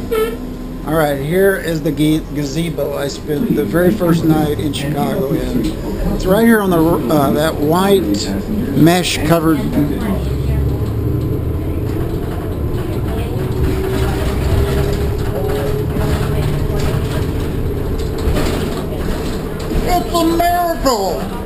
Alright, here is the gazebo I spent the very first night in Chicago in. It's right here on the that white mesh covered. It's a miracle!